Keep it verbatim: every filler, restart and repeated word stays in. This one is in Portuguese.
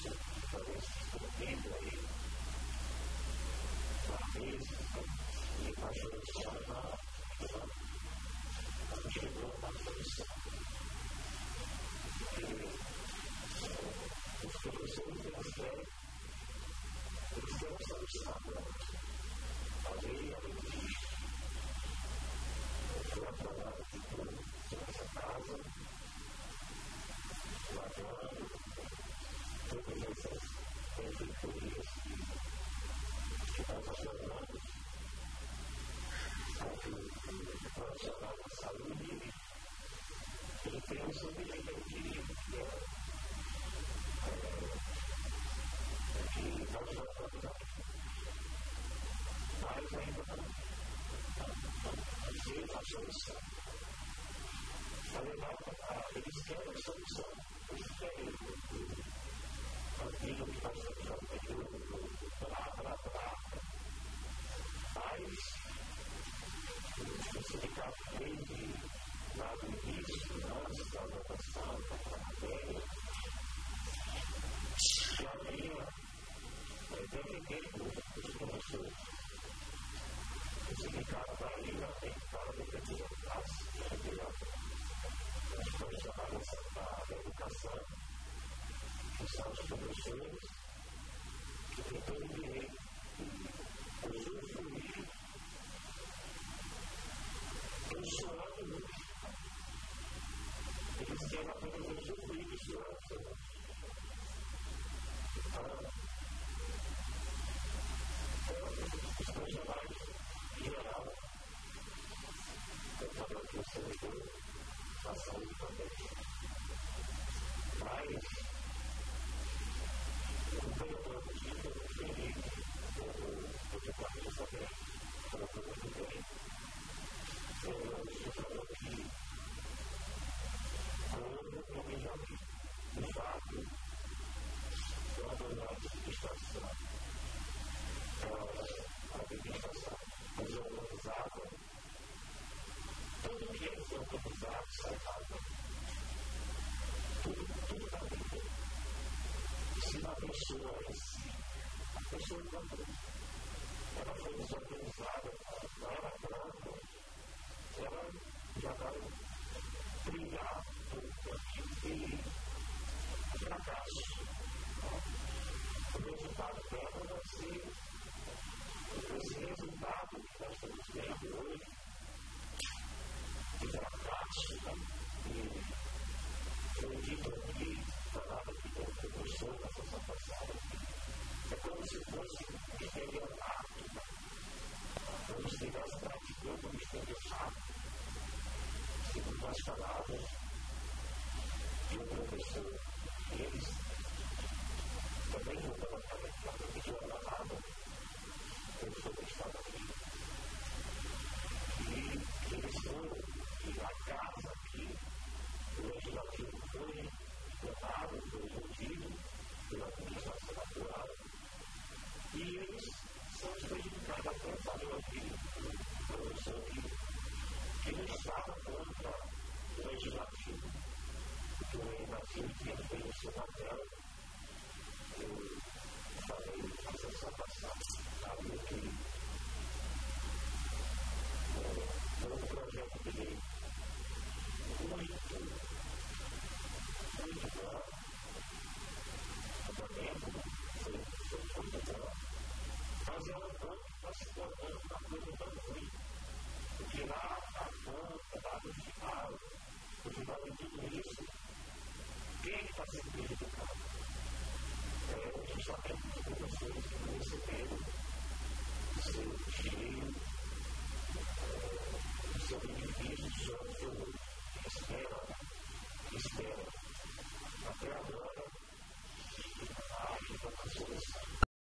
isso, talvez escondendo aí, talvez, e baixo de forma, não chegou na solução. E os professores, eles têm, eles têm uma solução agora. A lei, além disso, foi aprovada de tudo nessa casa, lavando todas essas benfeitorias que nós observamos, o profissional da saúde, ele tem o seu direito querido, que é que nós já estamos aqui. Mas ainda não veio a solução. Eles querem a solução. Eles querem aquilo que nós estamos fazendo, blá, blá, blá. Mas, o sindicato desde lá do início, antes da votação da matéria, já vinha defendendo os professores. O sindicato da Ilha tem para defender as profissionais da educação, que são os professores, que têm todo o direito de usufruir do suor do eles querem apenas usufruir do suor do Então, os profissionais, em geral, estão falando que o servidor da saúde também. Mas, o vereador do dia, o Felipe, o deputado também, colocou muito bem. Ele falou que houve um planejamento, de fato, quando a administração, a administração desorganizada, tudo que é desorganizado sai mal. Tudo, tudo está bem. Se uma pessoa em si, a pessoa quando ela foi desorganizada, não era pronta, ela já vai brilhar por um caminho de fracasso. O resultado dela vai ser esse resultado que nós estamos vendo hoje, de fracasso, e foi dito aqui, falado aqui pelo professor na sessão passada, é como se fosse um estelionato, como se estivesse praticando um estelionato, segundo as palavras de um professor. Eles também vão colocar aqui, a professora falava, o professor estava aqui, e eles foram, e a casa aqui, o legislativo foi formado, foi resolvido pela administração natural, e eles são os prejudicados. Até falou aqui o professor que ele estava contra o legislativo, porque o legislativo tinha feito o seu papel. Eu falei na sessão passada, sabia que foi um projeto de lei muito, muito bom. O momento foi muito bom. Mas é um ponto que está se tornando uma coisa tão ruim. Porque lá a ponta, lá no final, no final de tudo isso, quem está sendo prejudicado? É justamente os professores que não receberam o seu dinheiro, o seu benefício, o seu espera, espera. Até agora,